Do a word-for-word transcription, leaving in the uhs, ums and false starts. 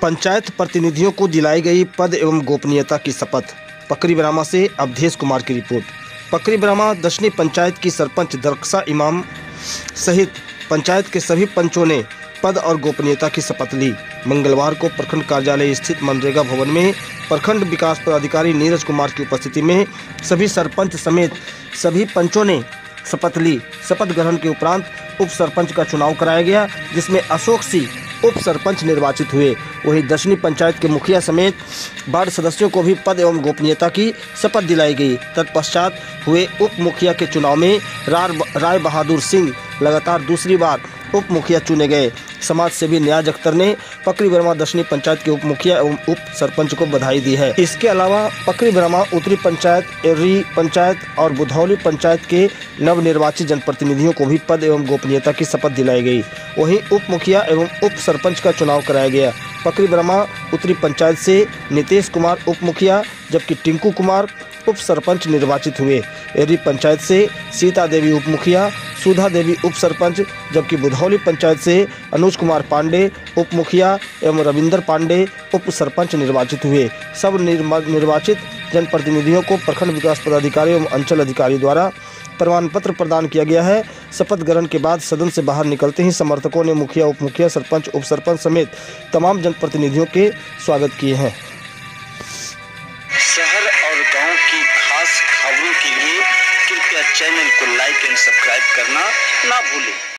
पंचायत प्रतिनिधियों को दिलाई गई पद एवं गोपनीयता की शपथ। पकरीब्राह्मण से अवधेश कुमार की रिपोर्ट। पकरीब्राह्मण दशनी पंचायत की सरपंच दरकसा इमाम सहित पंचायत के सभी पंचों ने पद और गोपनीयता की शपथ ली। मंगलवार को प्रखंड कार्यालय स्थित मनरेगा भवन में प्रखंड विकास पदाधिकारी नीरज कुमार की उपस्थिति में सभी सरपंच समेत सभी पंचों ने शपथ ली। शपथ ग्रहण के उपरांत उप सरपंच का चुनाव कराया गया, जिसमें अशोक सिंह उप सरपंच निर्वाचित हुए। वहीं दशनी पंचायत के मुखिया समेत वार्ड सदस्यों को भी पद एवं गोपनीयता की शपथ दिलाई गई। तत्पश्चात हुए उप मुखिया के चुनाव में राय बहादुर सिंह लगातार दूसरी बार उप मुखिया चुने गए। समाज सेवी न्याज अख्तर ने पकरीब्राह्मण दशनी पंचायत के उप मुखिया एवं उप सरपंच को बधाई दी है। इसके अलावा पकरीब्राह्मण उत्तरी पंचायत, एर्री पंचायत और बुधौली पंचायत के नवनिर्वाचित जनप्रतिनिधियों को भी पद एवं गोपनीयता की शपथ दिलाई गई। वहीं उप मुखिया एवं उप सरपंच का चुनाव कराया गया। पकरीब्राह्मण उत्तरी पंचायत से नीतीश कुमार उप मुखिया जबकि टिंकू कुमार उप सरपंच निर्वाचित हुए। एर्री पंचायत से सीता देवी उप मुखिया, सुधा देवी उप सरपंच जबकि बुधौली पंचायत से अनुज कुमार पांडे उप मुखिया एवं रविंदर पांडे उप सरपंच निर्वाचित हुए। सब निर्वाचित जनप्रतिनिधियों को प्रखंड विकास पदाधिकारी एवं अंचल अधिकारी द्वारा प्रमाण पत्र प्रदान किया गया है। शपथ ग्रहण के बाद सदन से बाहर निकलते ही समर्थकों ने मुखिया, उप मुखिया, सरपंच, उप सरपंच समेत तमाम जनप्रतिनिधियों के स्वागत किए हैं। शहर और गांव की खास खबरों के लिए कृपया चैनल को लाइक एंड सब्सक्राइब करना ना भूलें।